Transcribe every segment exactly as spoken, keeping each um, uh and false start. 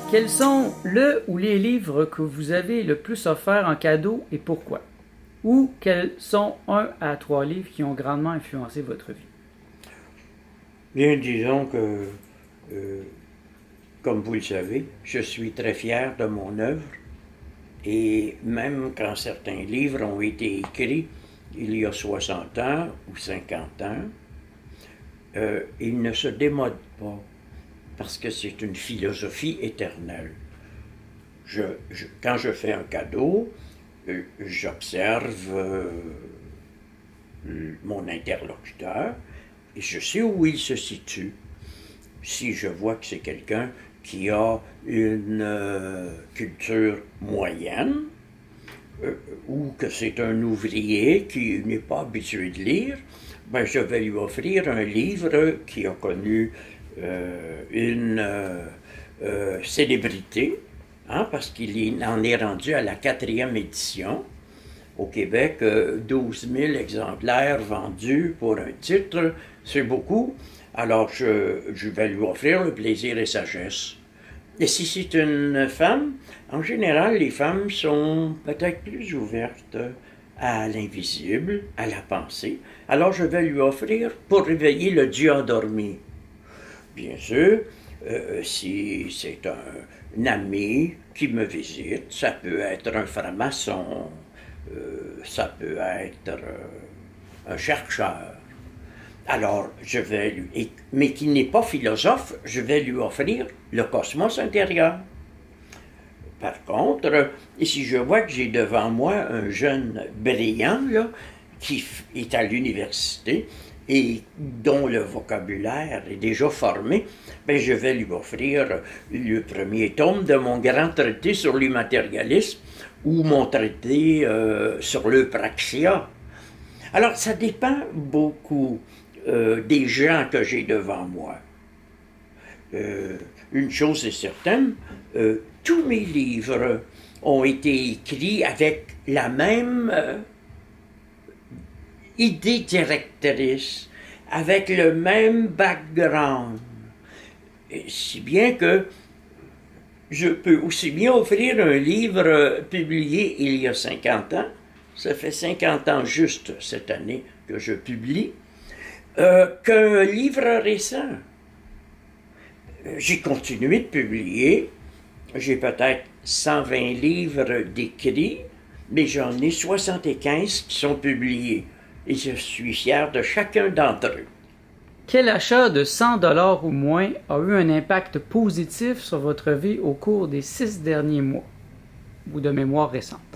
Quels sont le ou les livres que vous avez le plus offert en cadeau et pourquoi? Ou quels sont un à trois livres qui ont grandement influencé votre vie? Bien, disons que, euh, comme vous le savez, je suis très fier de mon œuvre et même quand certains livres ont été écrits il y a soixante ans ou cinquante ans, euh, ils ne se démodent pas parce que c'est une philosophie éternelle. Je, je, quand je fais un cadeau, euh, j'observe euh, mon interlocuteur et je sais où il se situe. Si je vois que c'est quelqu'un qui a une euh, culture moyenne, euh, ou que c'est un ouvrier qui n'est pas habitué de lire, ben je vais lui offrir un livre qui a connu euh, une euh, euh, célébrité, hein, parce qu'il en est rendu à la quatrième édition. Au Québec, euh, douze mille exemplaires vendus pour un titre, c'est beaucoup. Alors, je, je vais lui offrir le plaisir et sagesse. Et si c'est une femme, en général, les femmes sont peut-être plus ouvertes à l'invisible, à la pensée. Alors, je vais lui offrir pour réveiller le Dieu endormi. Bien sûr, euh, si c'est un, un ami qui me visite, ça peut être un franc-maçon, euh, ça peut être euh, un chercheur. Alors, je vais lui, mais qui n'est pas philosophe, je vais lui offrir le cosmos intérieur. Par contre, si je vois que j'ai devant moi un jeune brillant, là, qui est à l'université et dont le vocabulaire est déjà formé, ben je vais lui offrir le premier tome de mon grand traité sur l'immatérialisme ou mon traité euh, sur l'eupraxia. Alors, ça dépend beaucoup Euh, des gens que j'ai devant moi. Euh, une chose est certaine, euh, tous mes livres ont été écrits avec la même euh, idée directrice, avec le même background, et si bien que je peux aussi bien offrir un livre publié il y a cinquante ans, ça fait cinquante ans juste cette année que je publie, Euh, qu'un livre récent. J'ai continué de publier. J'ai peut-être cent vingt livres d'écrits, mais j'en ai soixante-quinze qui sont publiés. Et je suis fier de chacun d'entre eux. Quel achat de cent dollars ou moins a eu un impact positif sur votre vie au cours des six derniers mois, ou de mémoire récente?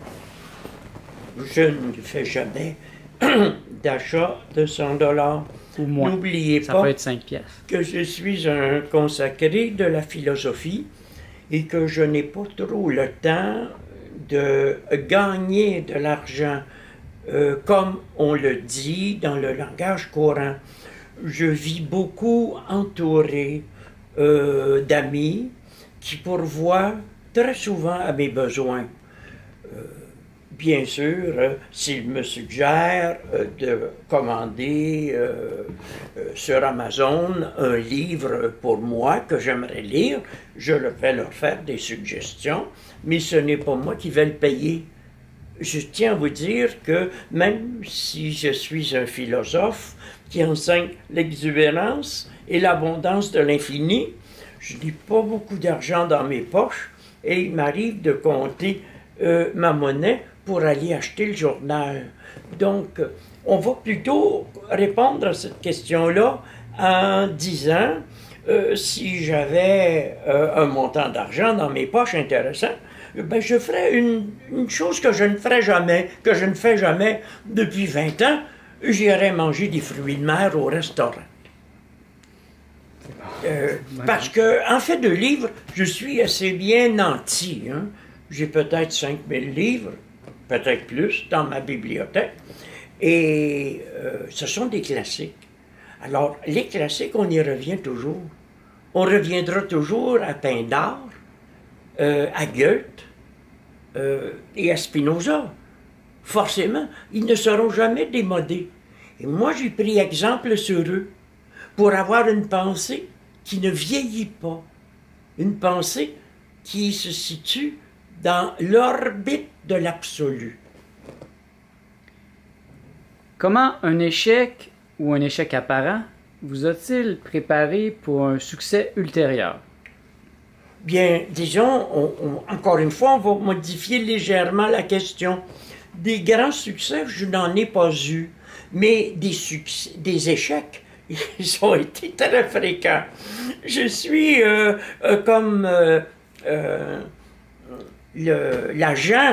Je ne fais jamais d'achat de cent dollars. Ou moins. N'oubliez Ça pas peut être cinq pièces. Que je suis un consacré de la philosophie et que je n'ai pas trop le temps de gagner de l'argent euh, comme on le dit dans le langage courant. Je vis beaucoup entouré euh, d'amis qui pourvoient très souvent à mes besoins. Euh, Bien sûr, euh, s'il me suggère euh, de commander euh, euh, sur Amazon un livre pour moi que j'aimerais lire, je vais leur faire des suggestions, mais ce n'est pas moi qui vais le payer. Je tiens à vous dire que même si je suis un philosophe qui enseigne l'exubérance et l'abondance de l'infini, je n'ai pas beaucoup d'argent dans mes poches et il m'arrive de compter euh, ma monnaie pour aller acheter le journal. Donc, on va plutôt répondre à cette question-là en disant, euh, si j'avais euh, un montant d'argent dans mes poches intéressant, ben je ferais une, une chose que je ne ferais jamais, que je ne fais jamais depuis vingt ans, j'irais manger des fruits de mer au restaurant. Euh, parce que, en fait de livres, je suis assez bien nanti. Hein? J'ai peut-être cinq mille livres, peut-être plus, dans ma bibliothèque. Et euh, ce sont des classiques. Alors, les classiques, on y revient toujours. On reviendra toujours à Pindare, euh, à Goethe euh, et à Spinoza. Forcément, ils ne seront jamais démodés. Et moi, j'ai pris exemple sur eux pour avoir une pensée qui ne vieillit pas. une pensée qui se situe dans l'orbite de l'absolu. Comment un échec ou un échec apparent vous a-t-il préparé pour un succès ultérieur? Bien, disons, on, on, encore une fois, on va modifier légèrement la question. Des grands succès, je n'en ai pas eu, mais des, succès, des échecs, ils ont été très fréquents. Je suis euh, euh, comme euh, euh, l'agent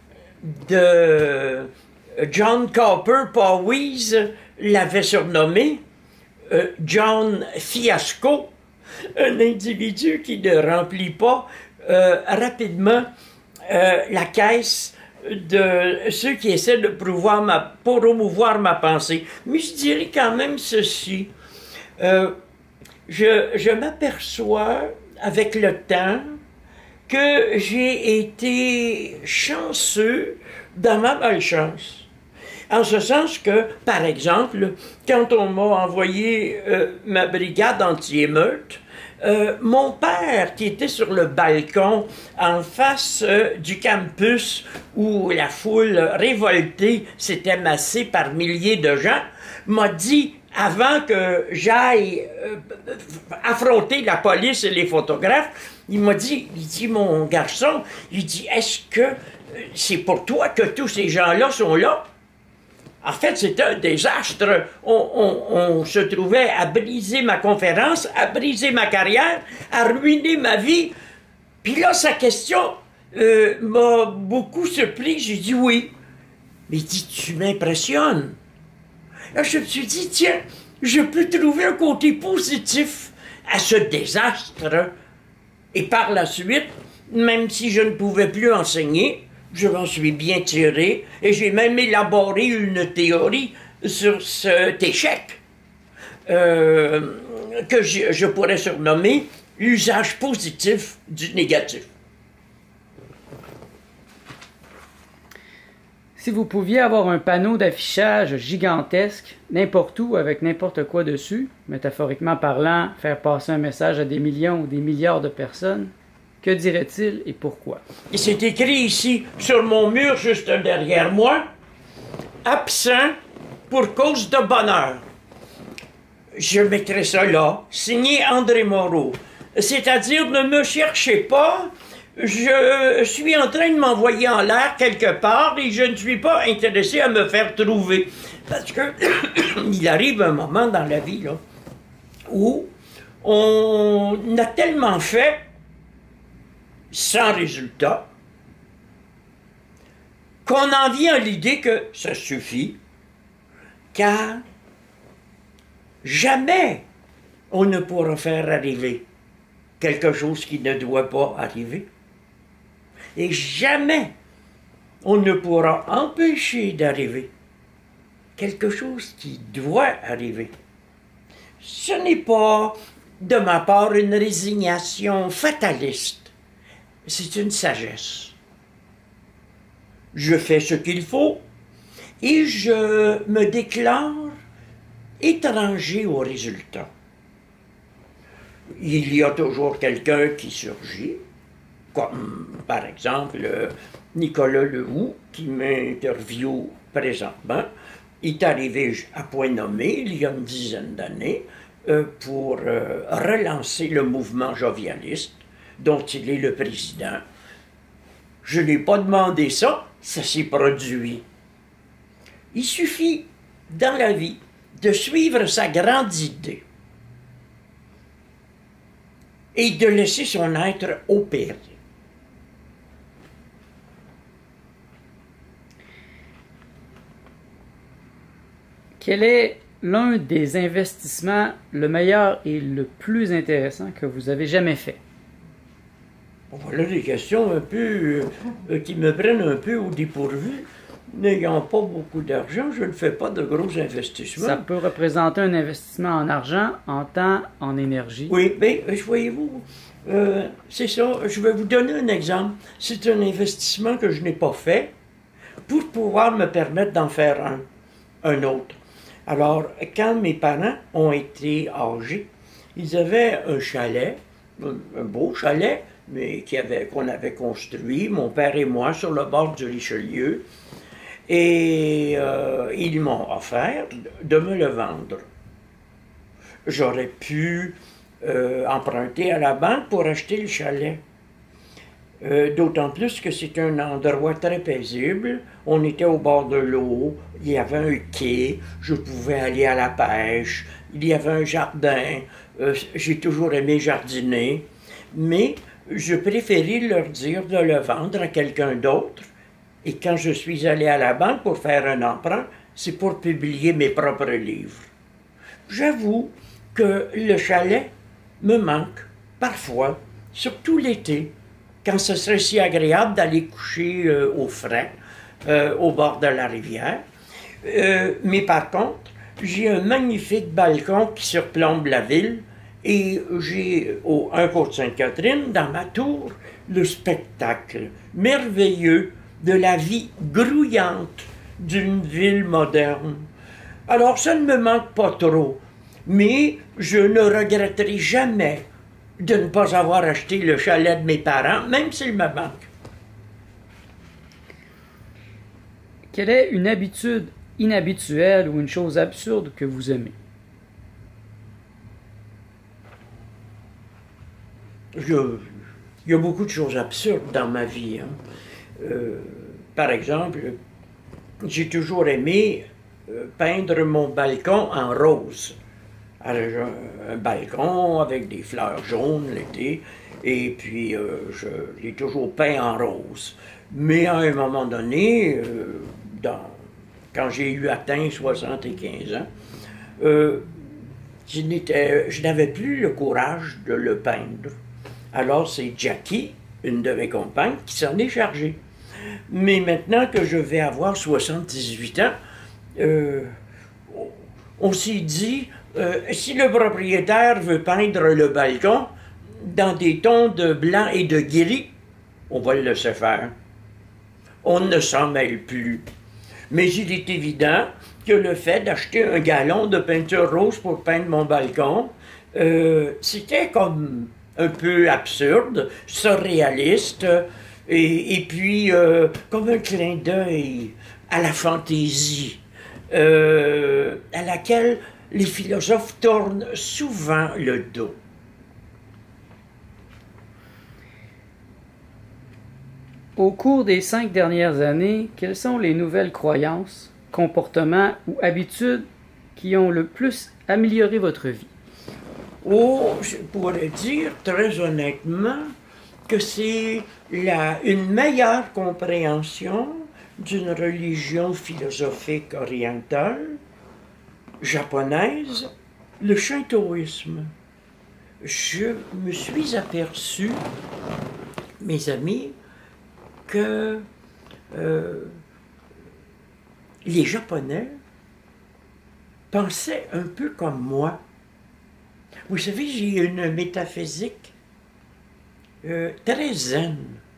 de John Copper Powys l'avait surnommé, euh, John Fiasco, un individu qui ne remplit pas euh, rapidement euh, la caisse de ceux qui essaient de promouvoir ma, promouvoir ma pensée. Mais je dirais quand même ceci. Euh, je je m'aperçois avec le temps que j'ai été chanceux dans ma malchance. En ce sens que, par exemple, quand on m'a envoyé euh, ma brigade anti-émeute, euh, mon père, qui était sur le balcon en face euh, du campus où la foule révoltée s'était massée par milliers de gens, m'a dit, avant que j'aille euh, affronter la police et les photographes, il m'a dit, il dit, mon garçon, il dit, est-ce que c'est pour toi que tous ces gens-là sont là? En fait, c'était un désastre. On, on, on se trouvait à briser ma conférence, à briser ma carrière, à ruiner ma vie. Puis là, sa question euh, m'a beaucoup surpris. J'ai dit oui. Mais il dit, tu m'impressionnes. Là, je me suis dit, tiens, je peux trouver un côté positif à ce désastre. Et par la suite, même si je ne pouvais plus enseigner, je m'en suis bien tiré et j'ai même élaboré une théorie sur cet échec euh, que je, je pourrais surnommer l'usage positif du négatif. Si vous pouviez avoir un panneau d'affichage gigantesque, n'importe où, avec n'importe quoi dessus, métaphoriquement parlant, faire passer un message à des millions ou des milliards de personnes, que dirait-il et pourquoi? Et c'est écrit ici, sur mon mur, juste derrière moi, « Absent pour cause de bonheur ». Je mettrai ça là, signé André Moreau. C'est-à-dire, ne me cherchez pas, je suis en train de m'envoyer en l'air quelque part et je ne suis pas intéressé à me faire trouver. Parce que il arrive un moment dans la vie, là, où on a tellement fait sans résultat, qu'on en vient à l'idée que ça suffit, car jamais on ne pourra faire arriver quelque chose qui ne doit pas arriver. Et jamais on ne pourra empêcher d'arriver quelque chose qui doit arriver. Ce n'est pas, de ma part, une résignation fataliste. C'est une sagesse. Je fais ce qu'il faut et je me déclare étranger au résultat. Il y a toujours quelqu'un qui surgit, comme par exemple Nicolas Lehoux, qui m'interviewe présentement, est arrivé à point nommé il y a une dizaine d'années euh, pour euh, relancer le mouvement jovialiste dont il est le président. Je n'ai pas demandé ça, ça s'est produit. Il suffit, dans la vie, de suivre sa grande idée et de laisser son être opérer. Quel est l'un des investissements le meilleur et le plus intéressant que vous avez jamais fait? Voilà des questions un peu euh, qui me prennent un peu au dépourvu. N'ayant pas beaucoup d'argent, je ne fais pas de gros investissements. Ça peut représenter un investissement en argent, en temps, en énergie. Oui, bien, voyez-vous, euh, c'est ça. Je vais vous donner un exemple. C'est un investissement que je n'ai pas fait pour pouvoir me permettre d'en faire un, un autre. Alors, quand mes parents ont été âgés, ils avaient un chalet un beau chalet, mais qui avait, qu'on avait construit, mon père et moi, sur le bord du Richelieu. Et euh, ils m'ont offert de me le vendre. J'aurais pu euh, emprunter à la banque pour acheter le chalet. Euh, D'autant plus que c'est un endroit très paisible. On était au bord de l'eau, il y avait un quai, je pouvais aller à la pêche, il y avait un jardin. Euh, J'ai toujours aimé jardiner, mais je préférais leur dire de le vendre à quelqu'un d'autre. Et quand je suis allé à la banque pour faire un emprunt, c'est pour publier mes propres livres. J'avoue que le chalet me manque parfois, surtout l'été, quand ce serait si agréable d'aller coucher euh, au frais, euh, au bord de la rivière. Euh, mais par contre, j'ai un magnifique balcon qui surplombe la ville et j'ai, au un Côte-Sainte-Catherine, dans ma tour, le spectacle merveilleux de la vie grouillante d'une ville moderne. Alors, ça ne me manque pas trop, mais je ne regretterai jamais de ne pas avoir acheté le chalet de mes parents, même s'il me manque. Quelle est une habitude inhabituelle ou une chose absurde que vous aimez? Je, il y a beaucoup de choses absurdes dans ma vie. Hein. Euh, par exemple, j'ai toujours aimé euh, peindre mon balcon en rose. Alors, un balcon avec des fleurs jaunes l'été, et puis euh, je l'ai toujours peint en rose. Mais à un moment donné, euh, dans, quand j'ai eu atteint soixante-quinze ans, euh, je n'avais plus le courage de le peindre. Alors c'est Jackie, une de mes compagnes, qui s'en est chargée. Mais maintenant que je vais avoir soixante-dix-huit ans, euh, on s'est dit, euh, si le propriétaire veut peindre le balcon dans des tons de blanc et de gris, on va le laisser faire. On ne s'en mêle plus. Mais il est évident que le fait d'acheter un gallon de peinture rose pour peindre mon balcon, euh, c'était comme un peu absurde, surréaliste, et, et puis euh, comme un clin d'œil à la fantaisie, euh, à laquelle les philosophes tournent souvent le dos. Au cours des cinq dernières années, quelles sont les nouvelles croyances, comportements ou habitudes qui ont le plus amélioré votre vie? Oh, je pourrais dire très honnêtement que c'est la, une meilleure compréhension d'une religion philosophique orientale, japonaise, le shintoïsme. Je me suis aperçu, mes amis, que euh, les Japonais pensaient un peu comme moi. Vous savez, j'ai une métaphysique euh, très zen.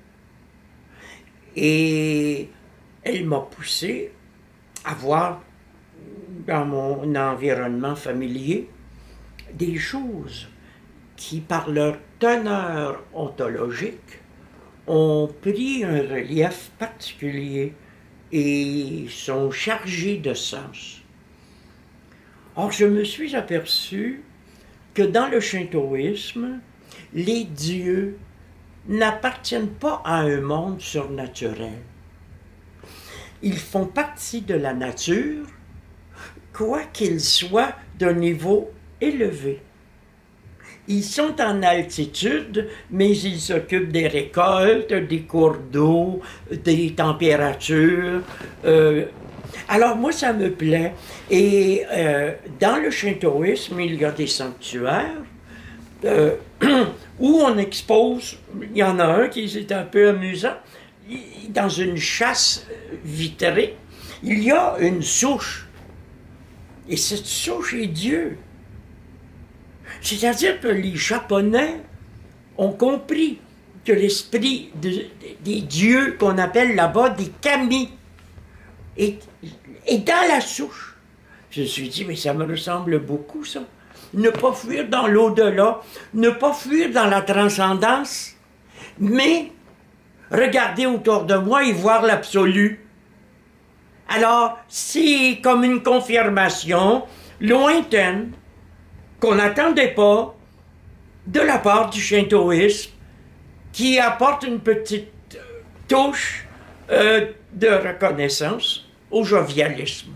Et elle m'a poussé à voir dans mon environnement familier des choses qui, par leur teneur ontologique, ont pris un relief particulier et sont chargés de sens. Or, je me suis aperçu que dans le shintoïsme, les dieux n'appartiennent pas à un monde surnaturel. Ils font partie de la nature, quoiqu'ils soient d'un niveau élevé. Ils sont en altitude, mais ils s'occupent des récoltes, des cours d'eau, des températures. Euh, alors moi, ça me plaît. Et euh, dans le shintoïsme, il y a des sanctuaires euh, où on expose, il y en a un qui est un peu amusant, dans une chasse vitrée, il y a une souche. Et cette souche est Dieu. C'est-à-dire que les Japonais ont compris que l'esprit de, de, des dieux qu'on appelle là-bas des kami est, est dans la souche. Je me suis dit, mais ça me ressemble beaucoup, ça. ne pas fuir dans l'au-delà, ne pas fuir dans la transcendance, mais regarder autour de moi et voir l'absolu. Alors, c'est comme une confirmation lointaine qu'on n'attendait pas de la part du shintoïsme qui apporte une petite touche euh, de reconnaissance au jovialisme.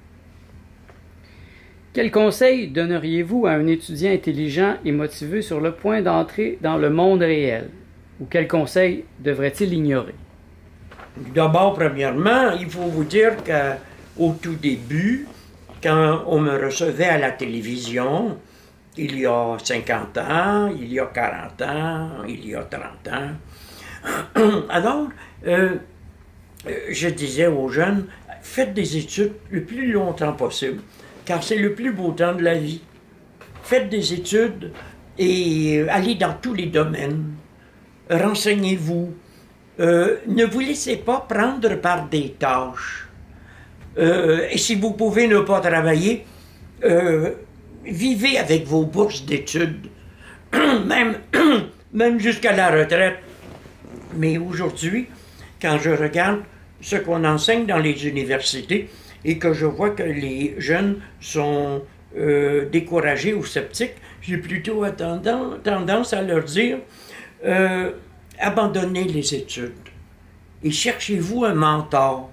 Quel conseil donneriez-vous à un étudiant intelligent et motivé sur le point d'entrer dans le monde réel? Ou quel conseil devrait-il ignorer? D'abord, premièrement, il faut vous dire qu'au tout début, quand on me recevait à la télévision, il y a cinquante ans, il y a quarante ans, il y a trente ans, alors, euh, je disais aux jeunes, faites des études le plus longtemps possible, car c'est le plus beau temps de la vie. Faites des études et allez dans tous les domaines. Renseignez-vous. Euh, ne vous laissez pas prendre par des tâches. Euh, et si vous pouvez ne pas travailler, euh, vivez avec vos bourses d'études, même, même jusqu'à la retraite. Mais aujourd'hui, quand je regarde ce qu'on enseigne dans les universités et que je vois que les jeunes sont euh, découragés ou sceptiques, j'ai plutôt tendance, tendance à leur dire euh, abandonnez les études et cherchez-vous un mentor.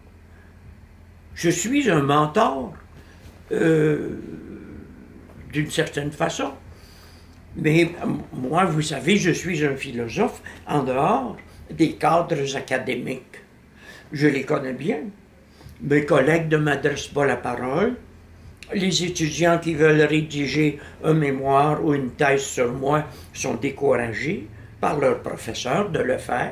Je suis un mentor euh, d'une certaine façon. Mais moi, vous savez, je suis un philosophe en dehors des cadres académiques. Je les connais bien. Mes collègues ne m'adressent pas la parole. Les étudiants qui veulent rédiger un mémoire ou une thèse sur moi sont découragés par leur professeur de le faire.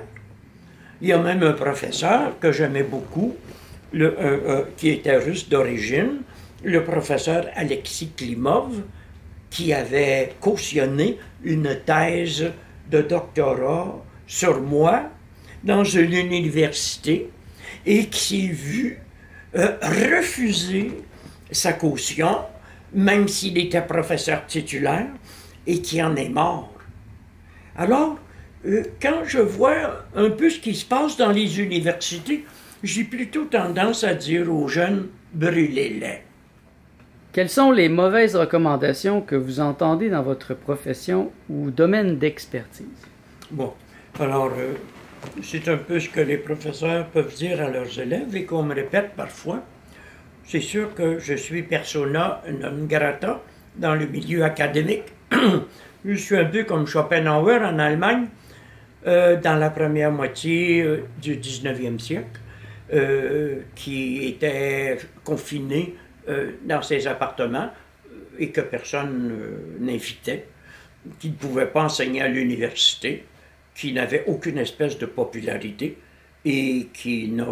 Il y a même un professeur que j'aimais beaucoup, le, euh, euh, qui était russe d'origine, le professeur Alexis Klimov, qui avait cautionné une thèse de doctorat sur moi dans une université et qui s'est vu euh, refuser sa caution, même s'il était professeur titulaire, et qui en est mort. Alors, euh, quand je vois un peu ce qui se passe dans les universités, j'ai plutôt tendance à dire aux jeunes, brûlez-les. Quelles sont les mauvaises recommandations que vous entendez dans votre profession ou domaine d'expertise? Bon, alors, euh, c'est un peu ce que les professeurs peuvent dire à leurs élèves et qu'on me répète parfois. C'est sûr que je suis persona non grata dans le milieu académique. Je suis un peu comme Schopenhauer en Allemagne, euh, dans la première moitié euh, du dix-neuvième siècle, euh, qui était confiné euh, dans ses appartements et que personne euh, n'invitait, qui ne pouvait pas enseigner à l'université, qui n'avait aucune espèce de popularité et qui n'a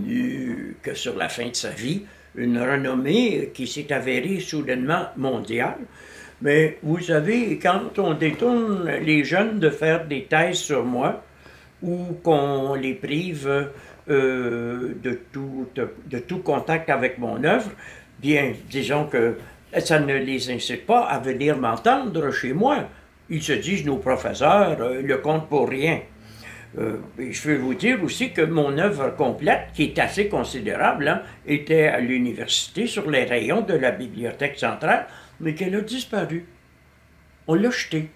connu que sur la fin de sa vie une renommée qui s'est avérée soudainement mondiale. Mais vous savez, quand on détourne les jeunes de faire des thèses sur moi ou qu'on les prive euh, de, tout, de, de tout contact avec mon œuvre, bien, disons que ça ne les incite pas à venir m'entendre chez moi. Ils se disent, nos professeurs euh, le comptent pour rien. Euh, et je veux vous dire aussi que mon œuvre complète, qui est assez considérable, hein, était à l'université sur les rayons de la bibliothèque centrale, mais qu'elle a disparu. On l'a jetée.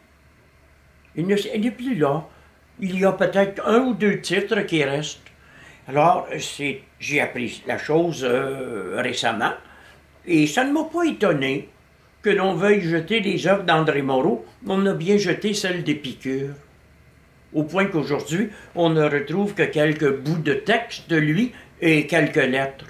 Elle n'est plus là. Il y a peut-être un ou deux titres qui restent. Alors, j'ai appris la chose euh, récemment, et ça ne m'a pas étonné que l'on veuille jeter les œuvres d'André Moreau. On a bien jeté celles d'Épicure. Au point qu'aujourd'hui, on ne retrouve que quelques bouts de texte de lui et quelques lettres.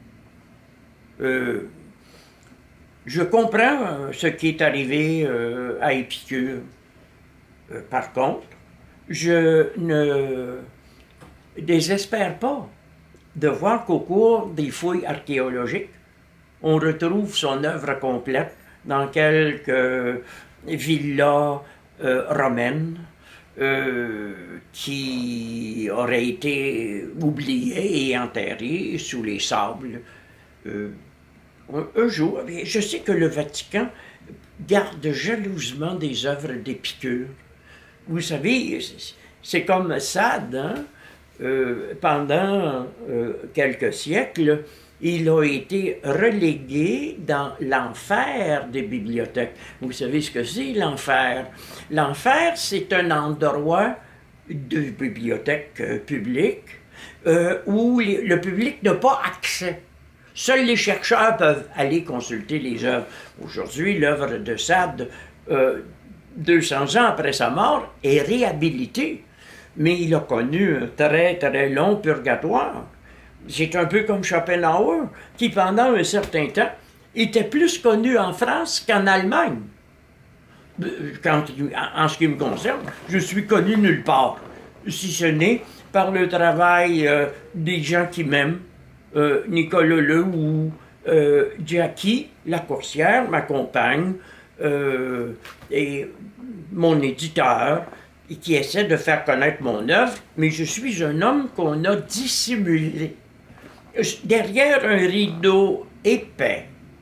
Euh, je comprends euh, ce qui est arrivé euh, à Épicure. Euh, par contre, je ne désespère pas de voir qu'au cours des fouilles archéologiques, on retrouve son œuvre complète dans quelques villas euh, romaines, Euh, qui aurait été oublié et enterré sous les sables. Euh, un jour, je sais que le Vatican garde jalousement des œuvres d'Épicure. Vous savez, c'est comme Sade, hein? euh, pendant euh, quelques siècles, il a été relégué dans l'enfer des bibliothèques. Vous savez ce que c'est, l'enfer? L'enfer, c'est un endroit de bibliothèque euh, publique euh, où les, le public n'a pas accès. Seuls les chercheurs peuvent aller consulter les œuvres. Aujourd'hui, l'œuvre de Sade, euh, deux cents ans après sa mort, est réhabilitée. Mais il a connu un très, très long purgatoire. C'est un peu comme Schopenhauer, qui pendant un certain temps était plus connu en France qu'en Allemagne. Quand, en ce qui me concerne, je suis connu nulle part, si ce n'est par le travail euh, des gens qui m'aiment. Euh, Nicolas Lehoux, euh, Jackie, la coursière, ma compagne, euh, et mon éditeur, et qui essaie de faire connaître mon œuvre, mais je suis un homme qu'on a dissimulé. Derrière un rideau épais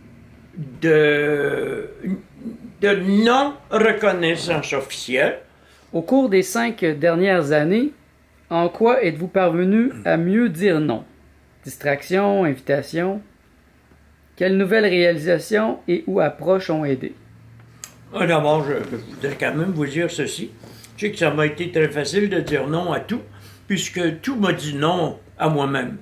de, de non-reconnaissance officielle. Au cours des cinq dernières années, en quoi êtes-vous parvenu à mieux dire non? Distraction, invitation? Quelles nouvelles réalisations et ou approches ont aidé? D'abord, je, je voudrais quand même vous dire ceci. Je sais que ça m'a été très facile de dire non à tout, puisque tout m'a dit non à moi-même.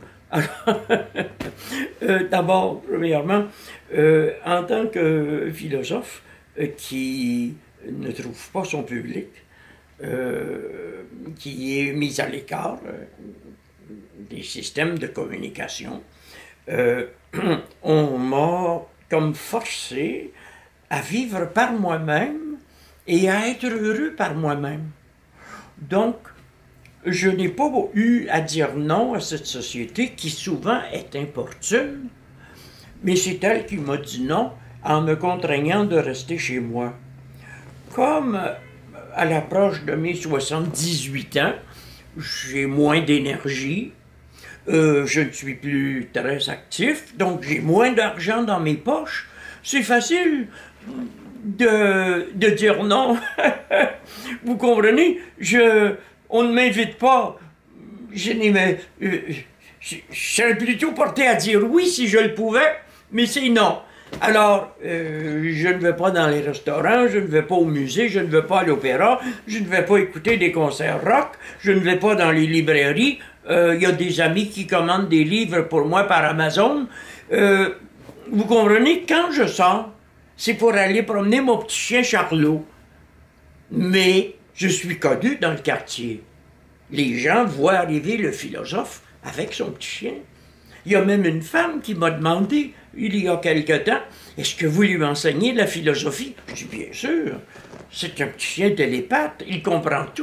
euh, D'abord, premièrement, euh, en tant que philosophe euh, qui ne trouve pas son public, euh, qui est mis à l'écart euh, des systèmes de communication, euh, on m'a comme forcé à vivre par moi-même et à être heureux par moi-même. Donc, je n'ai pas eu à dire non à cette société qui souvent est importune, mais c'est elle qui m'a dit non en me contraignant de rester chez moi. Comme à l'approche de mes soixante-dix-huit ans, j'ai moins d'énergie, euh, je ne suis plus très actif, donc j'ai moins d'argent dans mes poches. C'est facile de, de dire non. Vous comprenez? Je... On ne m'invite pas. Je n'aimais. Euh, je, je serais plutôt porté à dire oui si je le pouvais, mais c'est non. Alors, euh, je ne vais pas dans les restaurants, je ne vais pas au musée, je ne vais pas à l'opéra, je ne vais pas écouter des concerts rock, je ne vais pas dans les librairies. Il euh, y a des amis qui commandent des livres pour moi par Amazon. Euh, vous comprenez, quand je sors, c'est pour aller promener mon petit chien Charlot. Mais je suis connu dans le quartier. Les gens voient arriver le philosophe avec son petit chien. Il y a même une femme qui m'a demandé, il y a quelque temps, « Est-ce que vous lui enseignez la philosophie? » Je dis « Bien sûr, c'est un petit chien télépathe, il comprend tout. »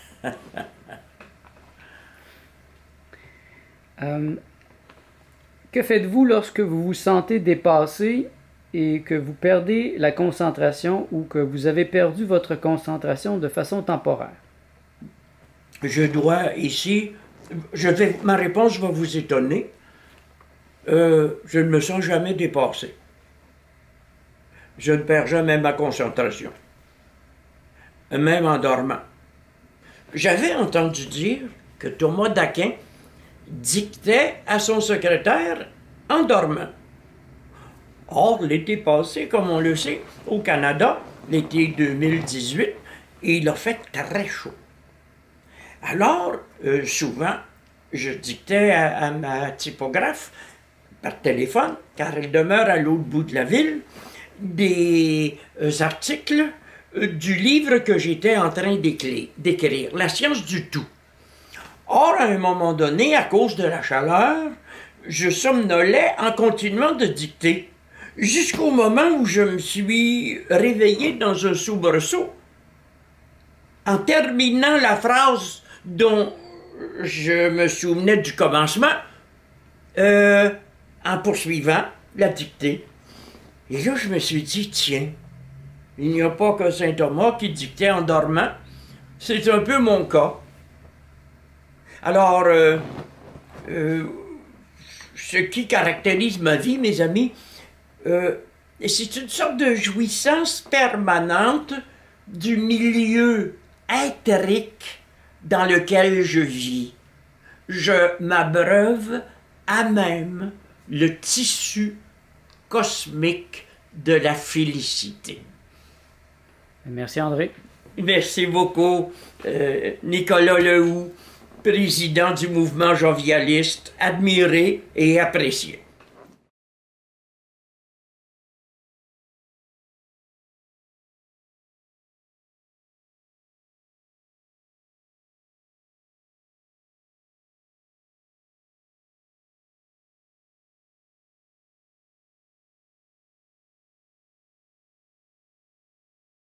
euh, Que faites-vous lorsque vous vous sentez dépassé et que vous perdez la concentration ou que vous avez perdu votre concentration de façon temporaire? Je dois ici, je vais, ma réponse va vous étonner. Euh, je ne me sens jamais dépassé. Je ne perds jamais ma concentration, même en dormant. J'avais entendu dire que Thomas d'Aquin dictait à son secrétaire en dormant. Or, l'été passé, comme on le sait, au Canada, l'été deux mille dix-huit, il a fait très chaud. Alors, euh, souvent, je dictais à, à ma typographe par téléphone, car elle demeure à l'autre bout de la ville, des euh, articles euh, du livre que j'étais en train d'écrire, La science du tout. Or, à un moment donné, à cause de la chaleur, je somnolais en continuant de dicter, jusqu'au moment où je me suis réveillé dans un soubresaut. En terminant la phrase dont je me souvenais du commencement, euh, en poursuivant la dictée. Et là, je me suis dit, tiens, il n'y a pas que saint Thomas qui dictait en dormant, c'est un peu mon cas. Alors, euh, euh, ce qui caractérise ma vie, mes amis, euh, Et c'est une sorte de jouissance permanente du milieu éthérique dans lequel je vis. Je m'abreuve à même le tissu cosmique de la félicité. Merci André. Merci beaucoup, euh, Nicolas Lehoux, président du mouvement jovialiste, admiré et apprécié.